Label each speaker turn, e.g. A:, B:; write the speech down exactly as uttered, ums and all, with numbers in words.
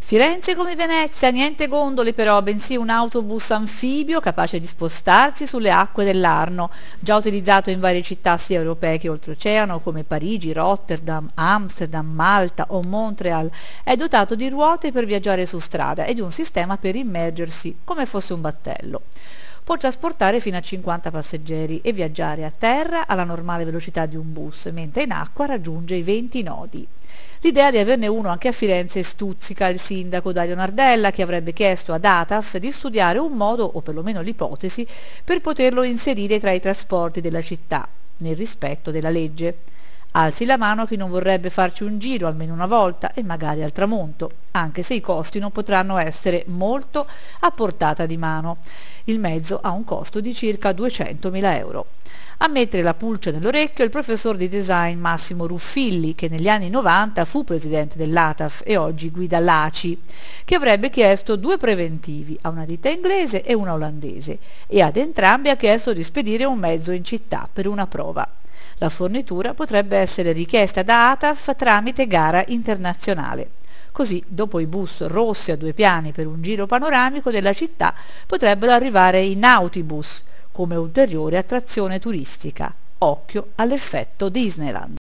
A: Firenze come Venezia, niente gondole però, bensì un autobus anfibio capace di spostarsi sulle acque dell'Arno, già utilizzato in varie città sia europee che oltreoceano come Parigi, Rotterdam, Amsterdam, Malta o Montreal. È dotato di ruote per viaggiare su strada e di un sistema per immergersi, come fosse un battello. Può trasportare fino a cinquanta passeggeri e viaggiare a terra alla normale velocità di un bus, mentre in acqua raggiunge i venti nodi. L'idea di averne uno anche a Firenze stuzzica il sindaco Dario Nardella, che avrebbe chiesto ad ATAF di studiare un modo, o perlomeno l'ipotesi, per poterlo inserire tra i trasporti della città, nel rispetto della legge. Alzi la mano chi non vorrebbe farci un giro almeno una volta e magari al tramonto, anche se i costi non potranno essere molto a portata di mano. Il mezzo ha un costo di circa duecentomila euro. A mettere la pulce nell'orecchio è il professor di design Massimo Ruffilli, che negli anni novanta fu presidente dell'ATAF e oggi guida l'A C I, che avrebbe chiesto due preventivi a una ditta inglese e una olandese, e ad entrambi ha chiesto di spedire un mezzo in città per una prova. La fornitura potrebbe essere richiesta da ATAF tramite gara internazionale. Così, dopo i bus rossi a due piani per un giro panoramico della città, potrebbero arrivare i nautibus, come ulteriore attrazione turistica. Occhio all'effetto Disneyland.